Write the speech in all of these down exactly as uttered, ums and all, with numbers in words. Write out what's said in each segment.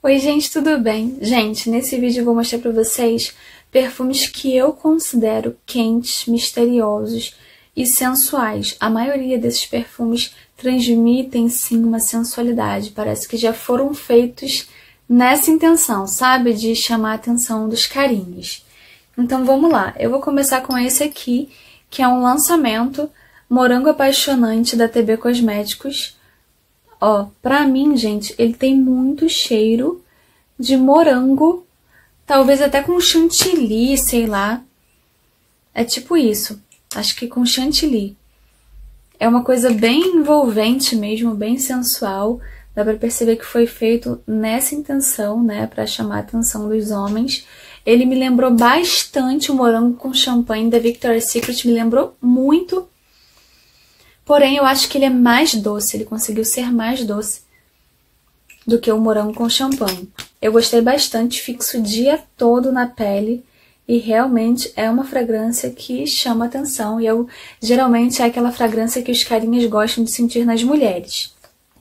Oi gente, tudo bem? Gente, nesse vídeo eu vou mostrar pra vocês perfumes que eu considero quentes, misteriosos e sensuais. A maioria desses perfumes transmitem sim uma sensualidade, parece que já foram feitos nessa intenção, sabe? De chamar a atenção dos carinhos. Então vamos lá, eu vou começar com esse aqui, que é um lançamento Morango Apaixonante da T B Cosméticos. Ó, pra mim, gente, ele tem muito cheiro de morango, talvez até com chantilly, sei lá. É tipo isso, acho que com chantilly. É uma coisa bem envolvente mesmo, bem sensual. Dá pra perceber que foi feito nessa intenção, né, pra chamar a atenção dos homens. Ele me lembrou bastante o morango com champanhe da Victoria's Secret, me lembrou muito. Porém, eu acho que ele é mais doce, ele conseguiu ser mais doce do que o morango com champanhe. Eu gostei bastante, fixa o dia todo na pele e realmente é uma fragrância que chama atenção. E eu, geralmente é aquela fragrância que os carinhas gostam de sentir nas mulheres.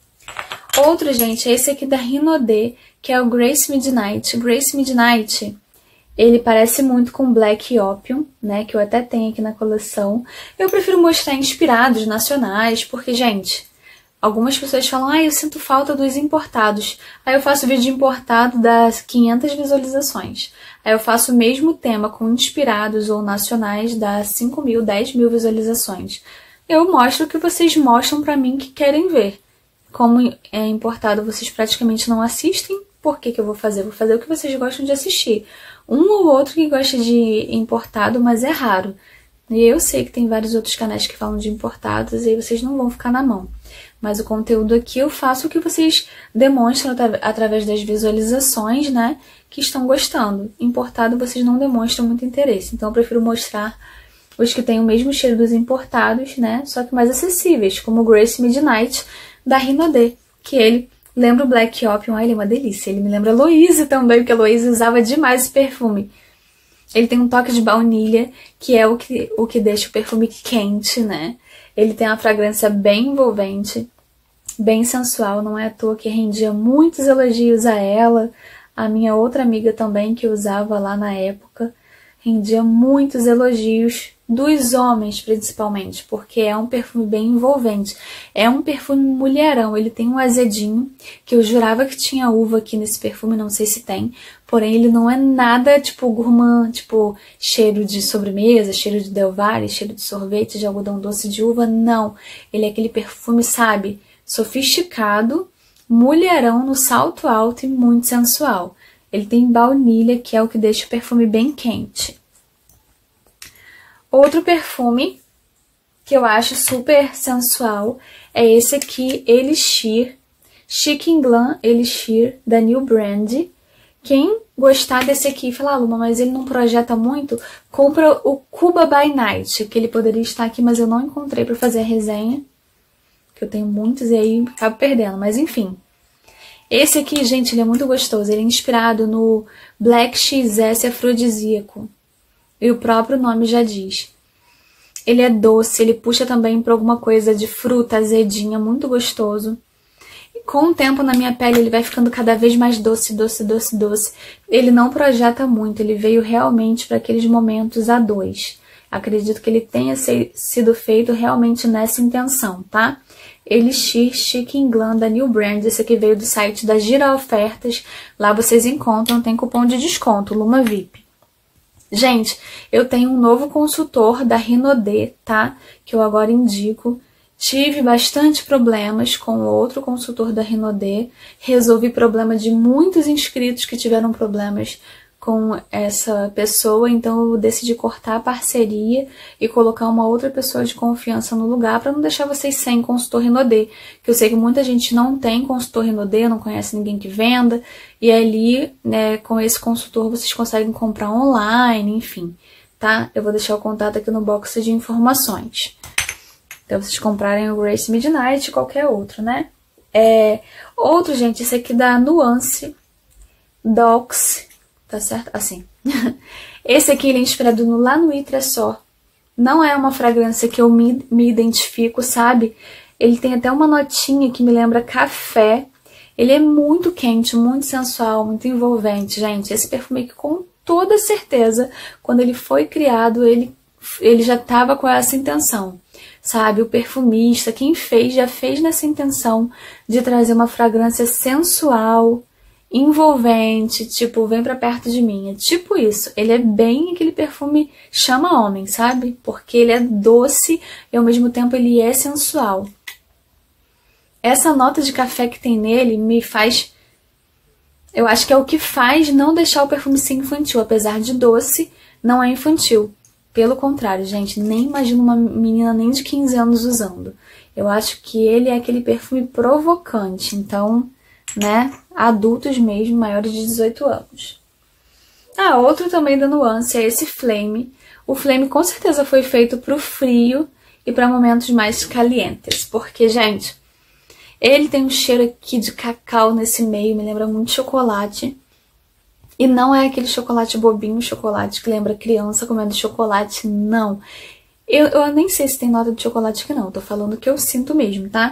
Outro, gente, é esse aqui da Rinode, que é o Grace Midnight. Grace Midnight, ele parece muito com Black Opium, né, que eu até tenho aqui na coleção. Eu prefiro mostrar inspirados, nacionais, porque, gente, algumas pessoas falam, ah, eu sinto falta dos importados. Aí eu faço vídeo importado, dá quinhentas visualizações. Aí eu faço o mesmo tema com inspirados ou nacionais, dá cinco mil, dez mil visualizações. Eu mostro o que vocês mostram pra mim que querem ver. Como é importado, vocês praticamente não assistem. Por que que eu vou fazer? Vou fazer o que vocês gostam de assistir. Um ou outro que gosta de importado, mas é raro. E eu sei que tem vários outros canais que falam de importados e aí vocês não vão ficar na mão. Mas o conteúdo aqui eu faço o que vocês demonstram através das visualizações, né? Que estão gostando. Importado vocês não demonstram muito interesse. Então eu prefiro mostrar os que têm o mesmo cheiro dos importados, né? Só que mais acessíveis, como o Grace Midnight da Rinode, que ele lembra o Black Opium. Ah, ele é uma delícia. Ele me lembra a Louise também, porque a Louise usava demais esse perfume. Ele tem um toque de baunilha, que é o que, o que deixa o perfume quente, né? Ele tem uma fragrância bem envolvente, bem sensual. Não é à toa que rendia muitos elogios a ela. A minha outra amiga também, que usava lá na época, rendia muitos elogios dos homens, principalmente, porque é um perfume bem envolvente. É um perfume mulherão, ele tem um azedinho, que eu jurava que tinha uva aqui nesse perfume, não sei se tem, porém ele não é nada tipo gourmand, tipo cheiro de sobremesa, cheiro de Del Valle, cheiro de sorvete, de algodão doce de uva, não. Ele é aquele perfume, sabe, sofisticado, mulherão no salto alto e muito sensual. Ele tem baunilha, que é o que deixa o perfume bem quente. Outro perfume que eu acho super sensual é esse aqui, Elixir, Chic Glam Elixir, da New Brand. Quem gostar desse aqui e falar, ah, Luma, mas ele não projeta muito, compra o Cuba by Night, que ele poderia estar aqui, mas eu não encontrei para fazer a resenha, que eu tenho muitos e aí acabo perdendo, mas enfim. Esse aqui, gente, ele é muito gostoso, ele é inspirado no Black X S afrodisíaco. E o próprio nome já diz. Ele é doce, ele puxa também para alguma coisa de fruta azedinha, muito gostoso. E com o tempo na minha pele ele vai ficando cada vez mais doce, doce, doce, doce. Ele não projeta muito, ele veio realmente para aqueles momentos a dois. Acredito que ele tenha sido feito realmente nessa intenção, tá? Elixir Chic Glam da New Brand, esse aqui veio do site da Gira Ofertas. Lá vocês encontram, tem cupom de desconto, Luma V I P. Gente, eu tenho um novo consultor da Rinode, tá? Que eu agora indico. Tive bastante problemas com outro consultor da Rinode. Resolvi problema de muitos inscritos que tiveram problemas com essa pessoa. Então eu decidi cortar a parceria e colocar uma outra pessoa de confiança no lugar para não deixar vocês sem consultor Rinode. Que eu sei que muita gente não tem consultor Rinode, não conhece ninguém que venda. E ali, né, com esse consultor vocês conseguem comprar online, enfim, tá? Eu vou deixar o contato aqui no box de informações. Então vocês comprarem o Grace Midnight, qualquer outro, né? É, outro, gente, esse aqui da Nuance Dox, tá certo? Assim. Esse aqui ele é inspirado no La Nuit Trésor. Não é uma fragrância que eu me, me identifico, sabe? Ele tem até uma notinha que me lembra café. Ele é muito quente, muito sensual, muito envolvente, gente. Esse perfume aqui, com toda certeza, quando ele foi criado, ele, ele já estava com essa intenção, sabe? O perfumista, quem fez, já fez nessa intenção de trazer uma fragrância sensual, envolvente, tipo, vem pra perto de mim. É tipo isso. Ele é bem aquele perfume chama homem, sabe? Porque ele é doce e ao mesmo tempo ele é sensual. Essa nota de café que tem nele me faz... Eu acho que é o que faz não deixar o perfume ser infantil. Apesar de doce, não é infantil. Pelo contrário, gente, nem imagino uma menina nem de quinze anos usando. Eu acho que ele é aquele perfume provocante. Então, né, adultos mesmo, maiores de dezoito anos. Ah, outro também da nuance é esse Flame. O Flame com certeza foi feito para o frio e para momentos mais calientes. Porque, gente... ele tem um cheiro aqui de cacau nesse meio, me lembra muito chocolate. E não é aquele chocolate bobinho, chocolate que lembra criança comendo chocolate, não. Eu, eu nem sei se tem nota de chocolate aqui não, tô falando o que eu sinto mesmo, tá?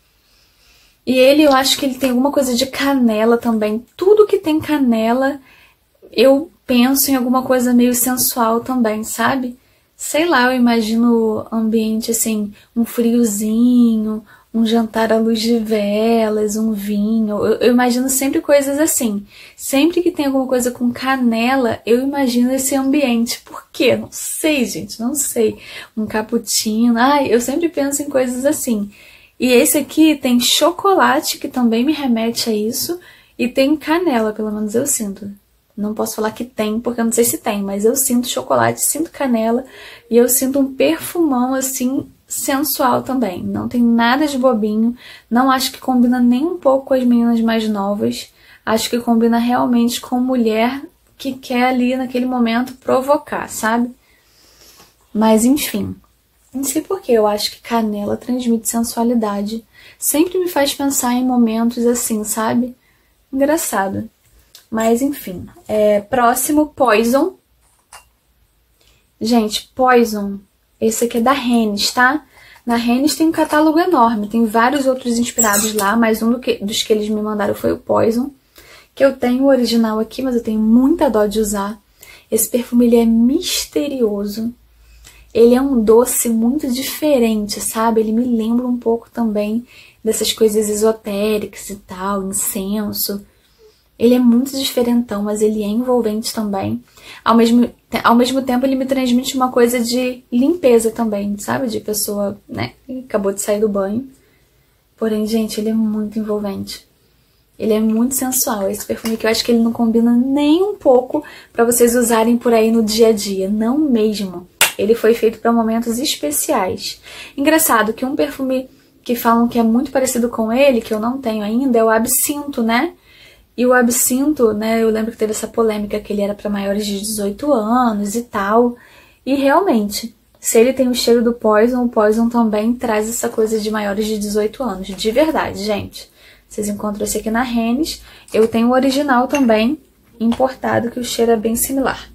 E ele, eu acho que ele tem alguma coisa de canela também. Tudo que tem canela, eu penso em alguma coisa meio sensual também, sabe? Sei lá, eu imagino ambiente assim, um friozinho... um jantar à luz de velas, um vinho. Eu, eu imagino sempre coisas assim. Sempre que tem alguma coisa com canela, eu imagino esse ambiente. Por quê? Não sei, gente, não sei. Um cappuccino. Ai, eu sempre penso em coisas assim. E esse aqui tem chocolate, que também me remete a isso. E tem canela, pelo menos eu sinto. Não posso falar que tem, porque eu não sei se tem. Mas eu sinto chocolate, sinto canela. E eu sinto um perfumão, assim... sensual também, não tem nada de bobinho, não acho que combina nem um pouco com as meninas mais novas, acho que combina realmente com mulher que quer ali naquele momento provocar, sabe? Mas enfim, não sei porquê, eu acho que canela transmite sensualidade, sempre me faz pensar em momentos assim, sabe? Engraçado. Mas enfim, é, próximo, Poison. Gente, Poison... esse aqui é da Rennes, tá? Na Rennes tem um catálogo enorme, tem vários outros inspirados lá, mas um do que, dos que eles me mandaram foi o Poison, que eu tenho o original aqui, mas eu tenho muita dó de usar. Esse perfume, ele é misterioso, ele é um doce muito diferente, sabe? Ele me lembra um pouco também dessas coisas esotéricas e tal, incenso. Ele é muito diferentão, mas ele é envolvente também. Ao mesmo, ao mesmo tempo, ele me transmite uma coisa de limpeza também, sabe? De pessoa, né, que acabou de sair do banho. Porém, gente, ele é muito envolvente. Ele é muito sensual. Esse perfume que eu acho que ele não combina nem um pouco pra vocês usarem por aí no dia a dia. Não mesmo. Ele foi feito pra momentos especiais. Engraçado que um perfume que falam que é muito parecido com ele, que eu não tenho ainda, é o Absinto, né? E o Absinto, né, eu lembro que teve essa polêmica que ele era para maiores de dezoito anos e tal. E realmente, se ele tem o cheiro do Poison, o Poison também traz essa coisa de maiores de dezoito anos. De verdade, gente. Vocês encontram esse aqui na Rennes. Eu tenho o original também, importado, que o cheiro é bem similar.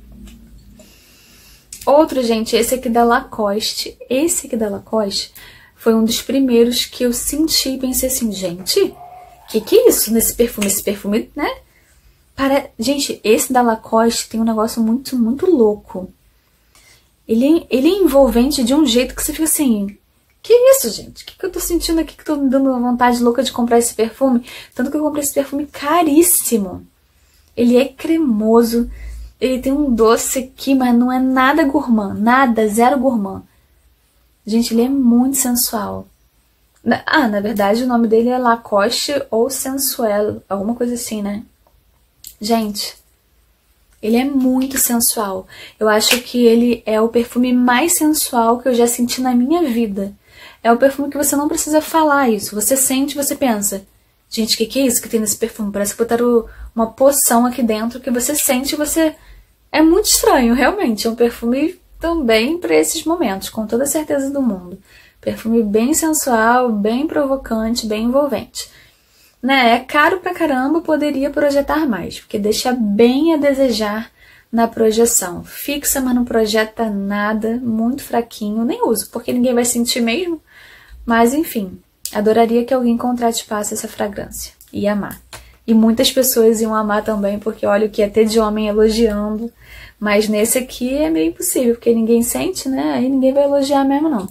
Outro, gente, esse aqui da Lacoste. Esse aqui da Lacoste foi um dos primeiros que eu senti e pensei assim, gente... que que é isso nesse perfume? Esse perfume, né? Para... Gente, esse da Lacoste tem um negócio muito, muito louco. Ele, ele é envolvente de um jeito que você fica assim... Que isso, gente? O que, que eu tô sentindo aqui que tô me dando uma vontade louca de comprar esse perfume? Tanto que eu comprei esse perfume caríssimo. Ele é cremoso. Ele tem um doce aqui, mas não é nada gourmand. Nada, zero gourmand. Gente, ele é muito sensual. Ah, na verdade o nome dele é Lacoste ou Sensuel, alguma coisa assim, né? Gente, ele é muito sensual. Eu acho que ele é o perfume mais sensual que eu já senti na minha vida. É o perfume que você não precisa falar isso. Você sente, você pensa, gente, o que, que é isso que tem nesse perfume? Parece que botaram uma poção aqui dentro que você sente e você... É muito estranho, realmente. É um perfume também para esses momentos, com toda a certeza do mundo. Perfume bem sensual, bem provocante, bem envolvente. Né? É caro pra caramba, poderia projetar mais, porque deixa bem a desejar na projeção. Fixa, mas não projeta nada, muito fraquinho. Nem uso, porque ninguém vai sentir mesmo. Mas enfim, adoraria que alguém contrate-passe essa fragrância. ia amar. E muitas pessoas iam amar também, porque olha o que ia ter de homem elogiando. Mas nesse aqui é meio impossível, porque ninguém sente, né? Aí ninguém vai elogiar mesmo, não.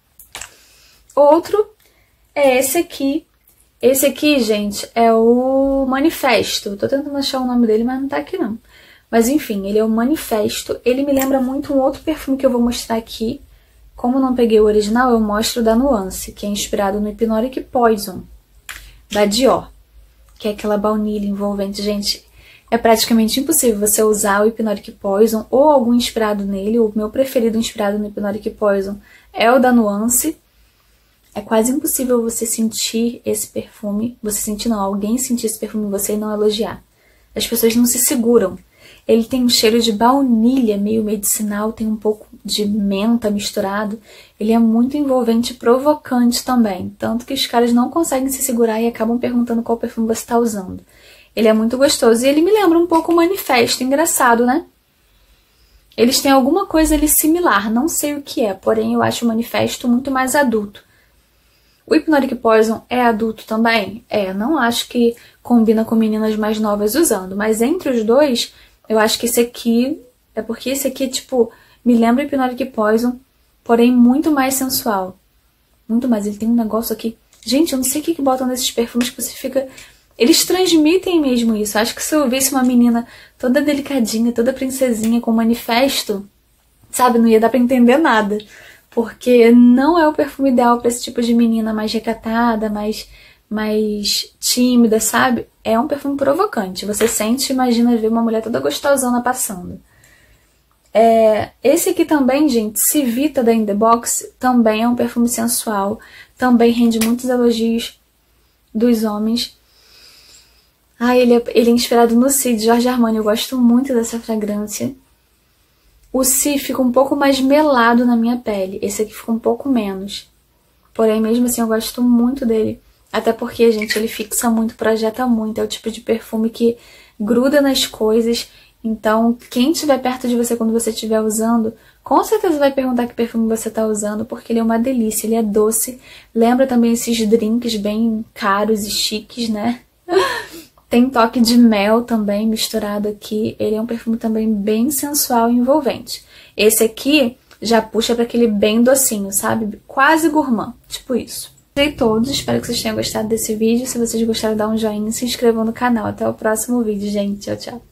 Outro é esse aqui. Esse aqui, gente, é o Manifesto. Tô tentando achar o nome dele, mas não tá aqui, não. Mas enfim, ele é o Manifesto. Ele me lembra muito um outro perfume que eu vou mostrar aqui. Como eu não peguei o original, eu mostro da Nuance, que é inspirado no Hypnotic Poison, da Dior. Que é aquela baunilha envolvente. Gente, é praticamente impossível você usar o Hypnotic Poison ou algum inspirado nele. O meu preferido inspirado no Hypnotic Poison é o da Nuance. É quase impossível você sentir esse perfume, você sentir não, alguém sentir esse perfume em você e não elogiar. As pessoas não se seguram. Ele tem um cheiro de baunilha meio medicinal, tem um pouco de menta misturado. Ele é muito envolvente e provocante também, tanto que os caras não conseguem se segurar e acabam perguntando qual perfume você está usando. Ele é muito gostoso e ele me lembra um pouco o Manifesto, engraçado, né? Eles têm alguma coisa ali similar, não sei o que é, porém eu acho o Manifesto muito mais adulto. O Hypnotic Poison é adulto também? É, não acho que combina com meninas mais novas usando, mas entre os dois, eu acho que esse aqui, é porque esse aqui, tipo, me lembra o Hypnotic Poison, porém muito mais sensual. Muito mais, ele tem um negócio aqui. Gente, eu não sei o que, que botam nesses perfumes que você fica... Eles transmitem mesmo isso. Acho que se eu visse uma menina toda delicadinha, toda princesinha, com Manifesto, sabe, não ia dar pra entender nada. Porque não é o perfume ideal para esse tipo de menina mais recatada, mais, mais tímida, sabe? É um perfume provocante. Você sente e imagina ver uma mulher toda gostosona passando. É, esse aqui também, gente, Civita da In The Box, também é um perfume sensual. Também rende muitos elogios dos homens. Ah, ele é, ele é inspirado no Si, de Giorgio Armani. Eu gosto muito dessa fragrância. O Si fica um pouco mais melado na minha pele. Esse aqui fica um pouco menos. Porém, mesmo assim, eu gosto muito dele. Até porque, gente, ele fixa muito, projeta muito. É o tipo de perfume que gruda nas coisas. Então, quem estiver perto de você quando você estiver usando, com certeza vai perguntar que perfume você está usando, porque ele é uma delícia, ele é doce. Lembra também esses drinks bem caros e chiques, né? Tem toque de mel também misturado aqui. Ele é um perfume também bem sensual e envolvente. Esse aqui já puxa para aquele bem docinho, sabe? Quase gourmand, tipo isso. E todos, espero que vocês tenham gostado desse vídeo. Se vocês gostaram, dá um joinha e se inscrevam no canal. Até o próximo vídeo, gente. Tchau, tchau.